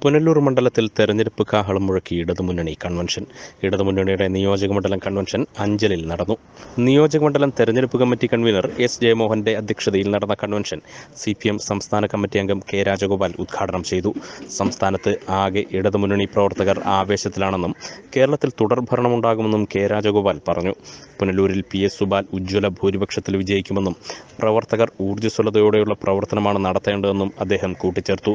പുനലൂർ മണ്ഡലത്തിൽ തെരഞ്ഞെടുപ്പ് കാഹളം മുഴക്കി ഇടതുമുന്നണി കൺവെൻഷൻ. ഇടതുമുന്നണിയുടെ നിയോജകമണ്ഡലം കൺവെൻഷൻ അഞ്ചലിൽ നടന്നു. നിയോജകമണ്ഡലം തെരഞ്ഞെടുപ്പ് കമ്മിറ്റി കൺവീനർ എസ് ജയമോഹന്റെ അധ്യക്ഷതയിൽ നടന്ന കൺവെൻഷൻ CPM സംസ്ഥാന കമ്മിറ്റി അംഗം കെ രാജഗോപാൽ ഉദ്ഘാടനം ചെയ്തു. സംസ്ഥാനത്ത് ആകെ ഇടതുമുന്നണി പ്രവർത്തകർ ആവേശത്തിലാണെന്നും കേരളത്തിൽ തുടർഭരണമുണ്ടാകുമെന്നും കെ രാജഗോപാൽ പറഞ്ഞു. പുനലൂരിൽ PS സുബാൽ ഉജ്ജ്വല ഭൂരിപക്ഷത്തിൽ വിജയിക്കുമെന്നും പ്രവർത്തകർ ഊർജ്ജസ്വലതയോടെയുള്ള പ്രവർത്തനമാണ് നടത്തേണ്ടതെന്നും അദ്ദേഹം കൂട്ടിച്ചേർത്തു.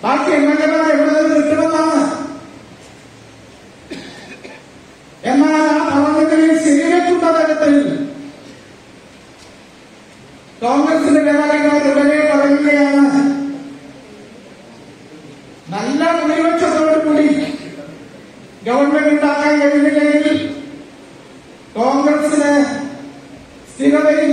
എന്നാൽ ആ പ്രവർത്തകരിൽ ശരിവെക്കുന്ന തരത്തിൽ കോൺഗ്രസിന്റെ നേതാക്കൾ ഉടനെ പറയുകയാണ്, നല്ല ഭൂരിപക്ഷത്തോടുകൂടി ഗവൺമെന്റ് ഉണ്ടാക്കാൻ കഴിയുന്നില്ലെങ്കിൽ കോൺഗ്രസിന് സ്ഥിരതയില്ല,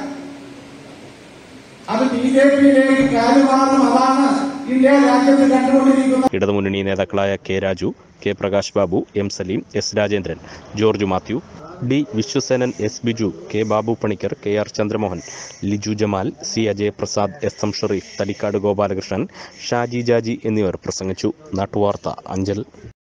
അത് BJPയിലേക്ക് കാലുമാറും. അതാണ് ഇന്ത്യ രാജ്യത്ത് കണ്ടുകൊണ്ടിരിക്കുന്നത്. ഇടതുമുന്നണി നേതാക്കളായ K Raju, K Prakash Babu, M Salim, S Rajendran, George Mathew, D Vishwasenan, S Biju, K Babu Panicker, KR Chandramohan, Liju Jamal, C Ajayaprasad, SM Sharif, Thalikkad Gopalakrishnan, Shaji Jaji എന്നിവർ പ്രസംഗിച്ചു. നാട്ടുവാർത്ത അഞ്ചൽ.